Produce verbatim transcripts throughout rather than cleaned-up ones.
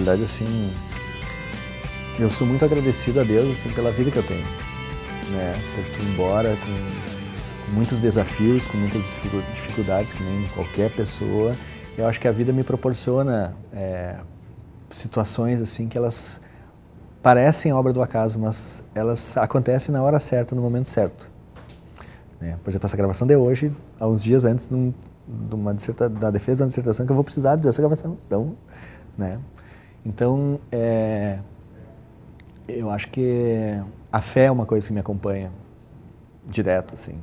realidade, assim, eu sou muito agradecido a Deus, assim, pela vida que eu tenho, né? Porque embora com, com muitos desafios, com muitas dificuldades, que nem qualquer pessoa, eu acho que a vida me proporciona é, situações, assim, que elas parecem obra do acaso, mas elas acontecem na hora certa, no momento certo. Né? Por exemplo, essa gravação de hoje, há uns dias antes de, um, de uma disserta, da defesa de uma dissertação, que eu vou precisar dessa gravação. Então, né? Então é, eu acho que a fé é uma coisa que me acompanha direto, assim.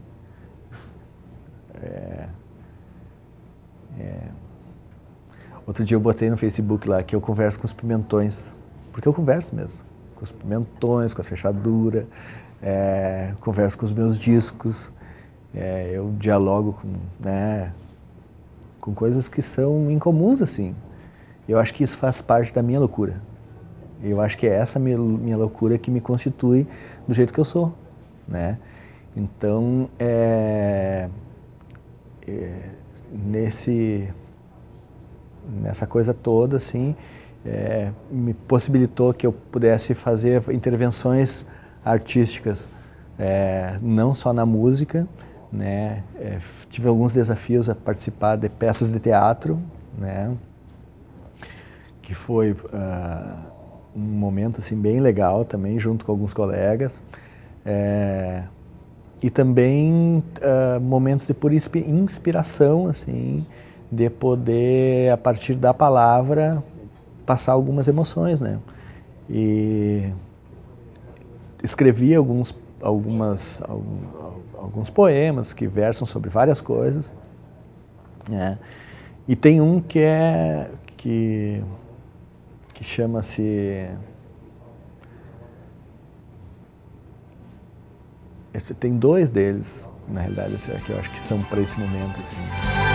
É, é, outro dia eu botei no Facebook lá que eu converso com os pimentões, porque eu converso mesmo, com os pimentões, com as fechaduras, é, converso com os meus discos, é, eu dialogo com, né, com coisas que são incomuns, assim. Eu acho que isso faz parte da minha loucura. Eu acho que é essa minha, minha loucura que me constitui do jeito que eu sou, né? Então, é, é, nesse, nessa coisa toda, assim, é, me possibilitou que eu pudesse fazer intervenções artísticas, é, não só na música, né? É, tive alguns desafios a participar de peças de teatro, né? Que foi uh, um momento assim, bem legal também, junto com alguns colegas. É, e também uh, momentos de pura inspiração, assim, de poder, a partir da palavra, passar algumas emoções, né? E escrevi alguns, algumas, alguns poemas que versam sobre várias coisas, né? E tem um que é... que que chama-se... Tem dois deles, na realidade, que eu acho que são para esse momento, assim.